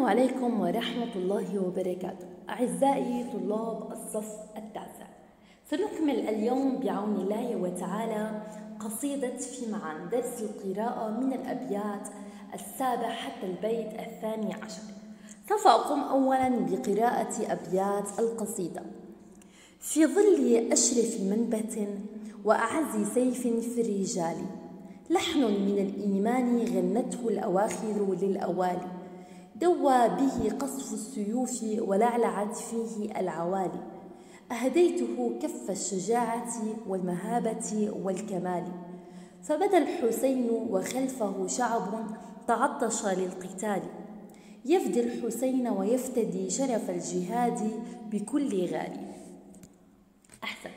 السلام عليكم ورحمة الله وبركاته. أعزائي طلاب الصف التاسع، سنكمل اليوم بعون الله وتعالى قصيدة في معان درس القراءة من الأبيات 7 حتى البيت 12. سوف أقوم أولا بقراءة أبيات القصيدة. في ظل أشرف منبت وأعز سيف في الرجال، لحن من الإيمان غنته الأواخر للأوالي، دوى به قصف السيوف ولعلعت فيه العوالي، أهديته كف الشجاعة والمهابة والكمال، فبدا الحسين وخلفه شعب تعطش للقتال، يفدي الحسين ويفتدي شرف الجهاد بكل غالي. أحسن.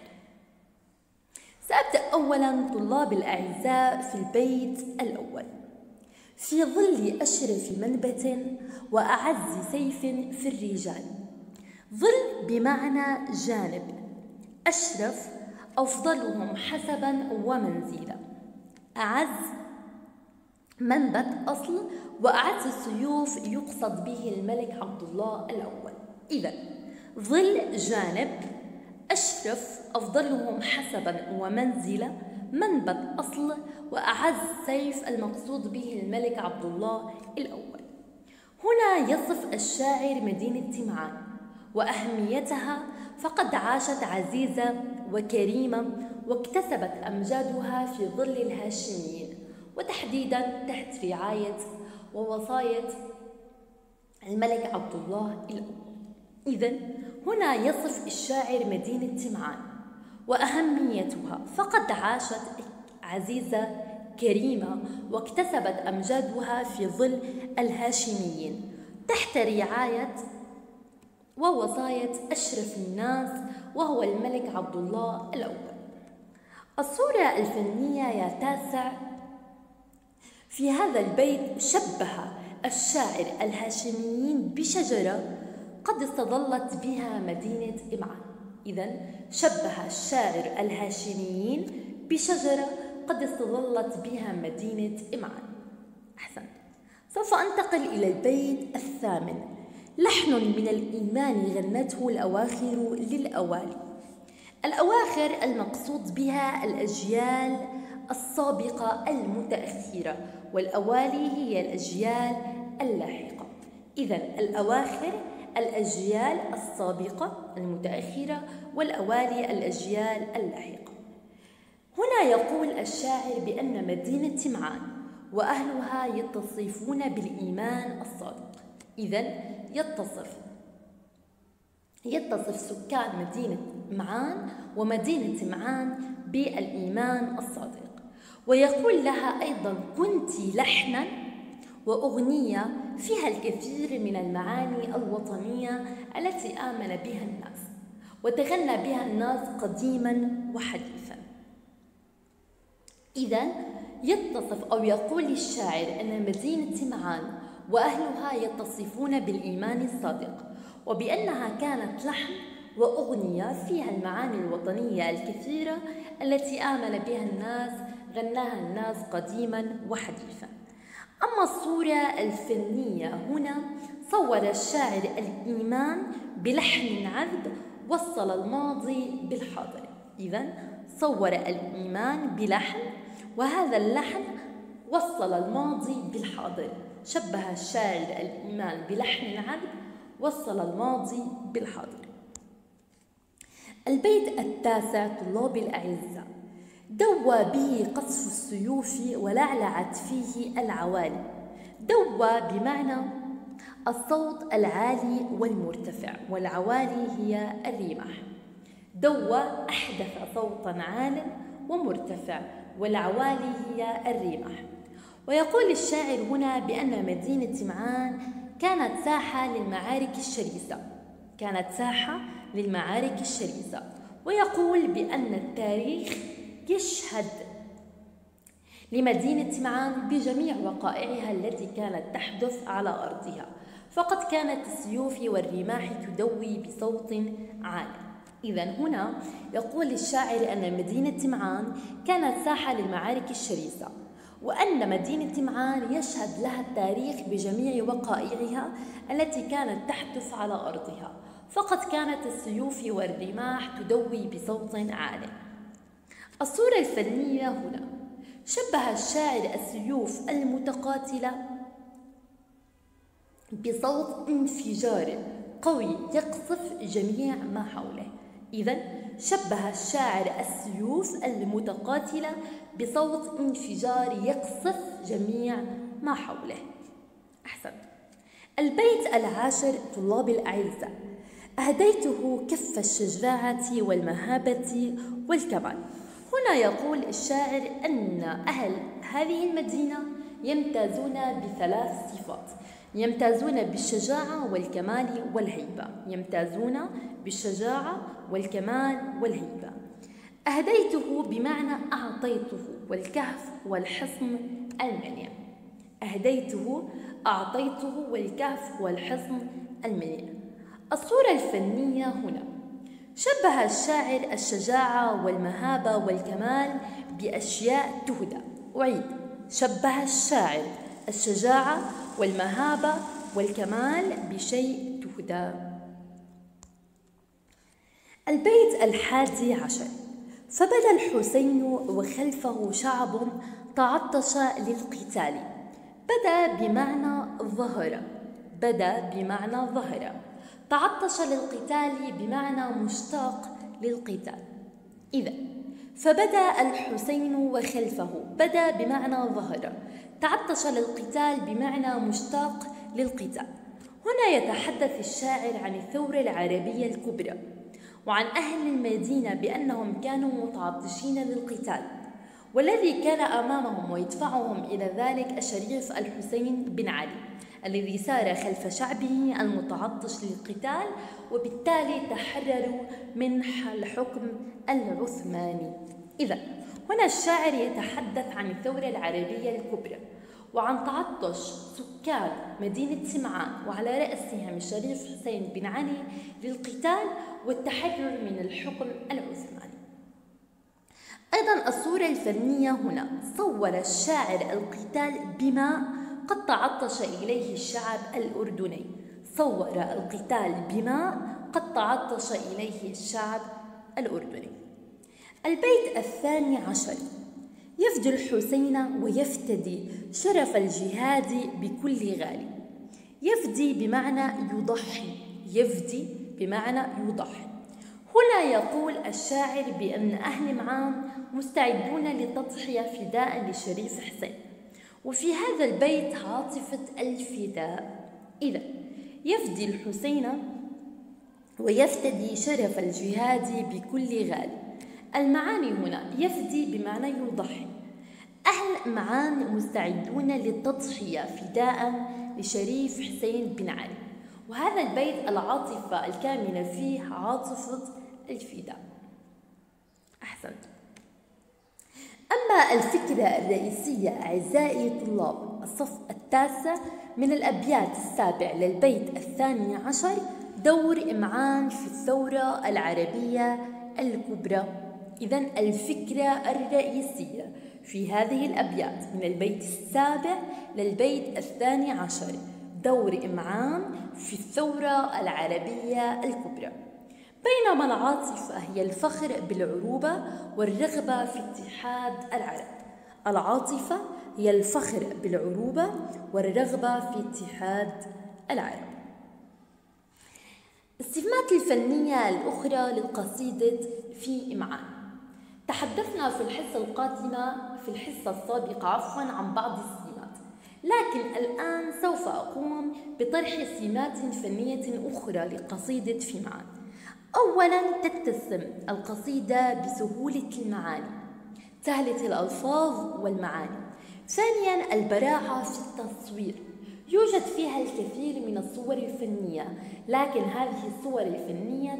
سأبدأ أولا طلاب الأعزاء في البيت الأول. في ظل أشرف منبت وأعز سيف في الرجال. ظل بمعنى جانب، أشرف أفضلهم حسبا ومنزلا، أعز منبت أصل، وأعز السيوف يقصد به الملك عبد الله الأول. إذن ظل جانب، أشرف أفضلهم حسبا ومنزلا، منبت أصل، وأعز سيف المقصود به الملك عبد الله الأول. هنا يصف الشاعر مدينة تمعان وأهميتها، فقد عاشت عزيزة وكريمة واكتسبت أمجادها في ظل الهاشميين، وتحديدا تحت رعاية ووصاية الملك عبد الله الأول. إذن هنا يصف الشاعر مدينة تمعان وأهميتها، فقد عاشت عزيزة كريمة واكتسبت أمجادها في ظل الهاشميين تحت رعاية ووصاية أشرف الناس وهو الملك عبد الله الأول. الصورة الفنية يا تاسع. في هذا البيت شبه الشاعر الهاشميين بشجرة قد استظلت بها مدينة إمعان. إذن شبه الشاعر الهاشميين بشجرة قد استظلت بها مدينة إمعان. أحسن. سوف أنتقل إلى البيت 8. لحن من الإيمان غنته الأواخر للأوالي. الأواخر المقصود بها الأجيال السابقة المتأخرة، والأوالي هي الأجيال اللاحقة. إذن الأواخر الأجيال السابقة المتأخرة، والأوالي الأجيال اللاحقة. هنا يقول الشاعر بأن مدينة تمعان وأهلها يتصفون بالإيمان الصادق. إذن يتصف سكان مدينة معان ومدينة تمعان بالإيمان الصادق، ويقول لها أيضا: كنت لحنا وأغنية فيها الكثير من المعاني الوطنية التي آمن بها الناس وتغنى بها الناس قديما وحديثا. إذن يتصف أو يقول الشاعر أن مدينة تمعان وأهلها يتصفون بالإيمان الصادق، وبأنها كانت لحن وأغنية فيها المعاني الوطنية الكثيرة التي آمن بها الناس، غناها الناس قديما وحديثا. أما الصورة الفنية هنا، صور الشاعر الإيمان بلحن عذب وصل الماضي بالحاضر. إذن صور الإيمان بلحن، وهذا اللحن وصل الماضي بالحاضر. شبه الشاعر الإيمان بلحن عذب وصل الماضي بالحاضر. البيت 9 طلاب الأعزاء. دوى به قصف السيوف ولعلعت فيه العوالي. دوى بمعنى الصوت العالي والمرتفع، والعوالي هي الرماح. دوى أحدث صوتا عال ومرتفع، والعوالي هي الرماح. ويقول الشاعر هنا بأن مدينة تمعان كانت ساحة للمعارك الشرسة، ويقول بأن التاريخ يشهد لمدينة تمعان بجميع وقائعها التي كانت تحدث على أرضها، فقد كانت السيوف والرماح تدوي بصوت عالي. إذن هنا يقول الشاعر أن مدينة تمعان كانت ساحة للمعارك الشرسة، وأن مدينة معان يشهد لها التاريخ بجميع وقائعها التي كانت تحدث على أرضها، فقد كانت السيوف والرماح تدوي بصوت عال. الصورة الفنية هنا: شبه الشاعر السيوف المتقاتلة بصوت انفجار قوي يقصف جميع ما حوله. إذن شبه الشاعر السيوف المتقاتلة بصوت انفجار يقصف جميع ما حوله. أحسن. البيت العاشر طلاب الأعزاء: أهديته كف الشجاعة والمهابة والكمال. هنا يقول الشاعر أن أهل هذه المدينة يمتازون بثلاث صفات: يمتازون بالشجاعة والكمال والهيبة. يمتازون بالشجاعة والكمال والهيبة. أهديته بمعنى أعطيته، والكهف والحصن المنيع. أهديته، أعطيته، والكهف والحصن المنيع. الصورة الفنية هنا: شبه الشاعر الشجاعة والمهابة والكمال بأشياء تهدى. أعيد: شبه الشاعر الشجاعة والمهابة والكمال بشيء تهدى. البيت الحادي عشر: فبدا الحسين وخلفه شعب تعطش للقتال. بدا بمعنى ظهر. بدا بمعنى ظهر. تعطش للقتال بمعنى مشتاق للقتال. إذا فبدا الحسين وخلفه، بدا بمعنى ظهر، تعطش للقتال بمعنى مشتاق للقتال. هنا يتحدث الشاعر عن الثورة العربية الكبرى وعن أهل المدينة بأنهم كانوا متعطشين للقتال، والذي كان أمامهم ويدفعهم إلى ذلك الشريف الحسين بن علي الذي سار خلف شعبه المتعطش للقتال، وبالتالي تحرروا من الحكم العثماني. إذا هنا الشاعر يتحدث عن الثورة العربية الكبرى وعن تعطش سكان مدينة سمعان وعلى رأسهم الشريف حسين بن علي للقتال والتحرر من الحكم العثماني. أيضا الصورة الفنية هنا: صور الشاعر القتال بما قد تعطش إليه الشعب الأردني. صور القتال بما قد تعطش إليه الشعب الأردني. البيت الثاني عشر: يفدي الحسين ويفتدي شرف الجهاد بكل غالي. يفدي بمعنى يضحي. يفدي بمعنى يضحي. هنا يقول الشاعر بأن أهل معان مستعدون للتضحية فداء للشريف حسين، وفي هذا البيت عاطفة الفداء. إذا يفدي الحسين ويفتدي شرف الجهاد بكل غالي. المعاني هنا: يفدي بمعنى يضحي. أهل معان مستعدون للتضحية فداء لشريف حسين بن علي، وهذا البيت العاطفة الكامنة فيه عاطفة الفداء. أحسنت. أما الفكرة الرئيسية أعزائي طلاب الصف التاسع من الأبيات السابع للبيت الثاني عشر: دور معان في الثورة العربية الكبرى. إذن الفكرة الرئيسية في هذه الأبيات من البيت السابع للبيت الثاني عشر: دور معان في الثورة العربية الكبرى. بينما العاطفة هي الفخر بالعروبة والرغبة في اتحاد العرب. العاطفة هي الفخر بالعروبة والرغبة في اتحاد العرب. السمات الفنية الأخرى للقصيدة في معان: تحدثنا في الحصة السابقة عن بعض السمات، لكن الآن سوف أقوم بطرح سمات فنية أخرى لقصيدة في معان. أولاً، تتسم القصيدة بسهولة المعاني، سهلة الألفاظ والمعاني. ثانياً، البراعة في التصوير، يوجد فيها الكثير من الصور الفنية، لكن هذه الصور الفنية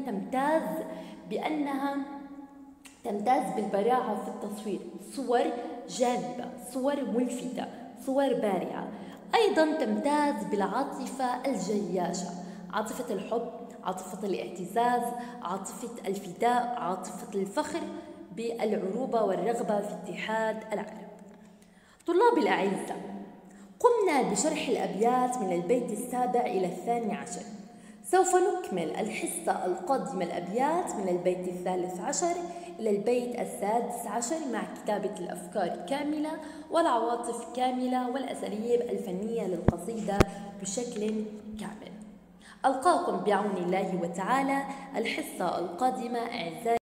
تمتاز بالبراعة في التصوير، صور جاذبة، صور ملفتة، صور بارعة. أيضاً تمتاز بالعاطفة الجياشة، عاطفة الحب، عاطفة الاعتزاز، عاطفة الفداء، عاطفة الفخر بالعروبة والرغبة في اتحاد العرب. طلاب الأعزة، قمنا بشرح الأبيات من البيت 7 إلى 12. سوف نكمل الحصة القادمة الأبيات من البيت 13 إلى البيت 16 مع كتابة الأفكار كاملة والعواطف كاملة والأساليب الفنية للقصيدة بشكل كامل. ألقاكم بعون الله وتعالى الحصة القادمة أعزائي.